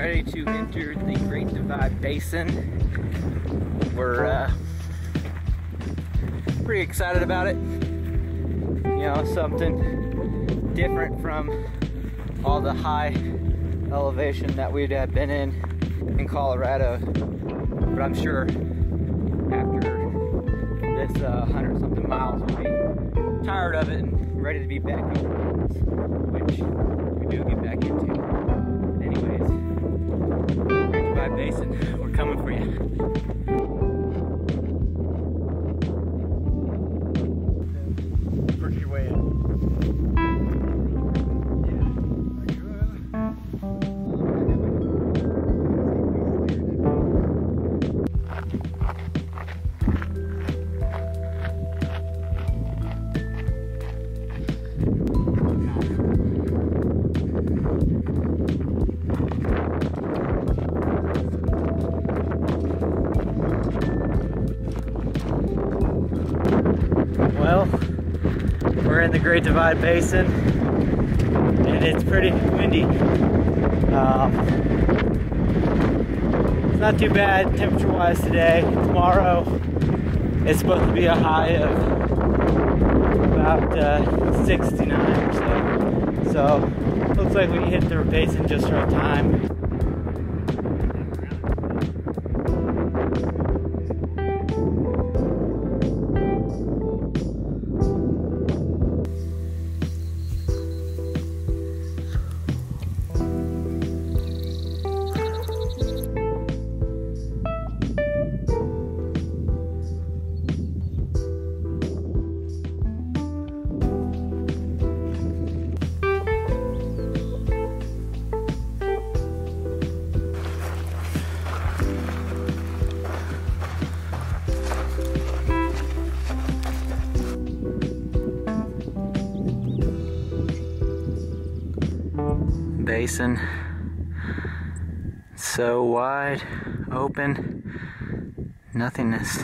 ready to enter the Great Divide Basin. We're pretty excited about it. You know, something different from all the high elevation that we'd have been in Colorado. But I'm sure after this 100-something miles, we'll be tired of it and ready to be back up, which we do get back into. Anyways, Great Divide Basin, we're coming for you. Work your way in. Well, we're in the Great Divide Basin, and it's pretty windy. It's not too bad temperature-wise today. Tomorrow, it's supposed to be a high of about 69 or so. So, looks like we hit the basin just right time. Basin, so wide, open, nothingness.